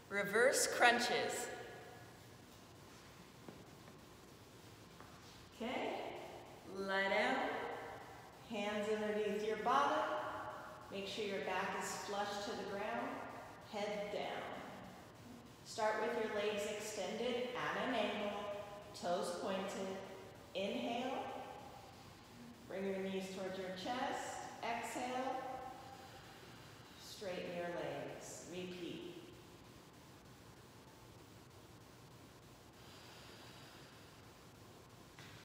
Reverse crunches. Okay, lie down, hands underneath your bottom. Make sure your back is flush to the ground, head down. Start with your legs